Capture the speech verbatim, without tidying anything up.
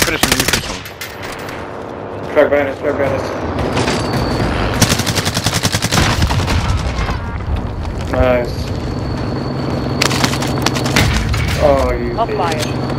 finish him, you finish him. Truck behind us, truck behind us. Nice. Oh, you I'll bitch. fly it.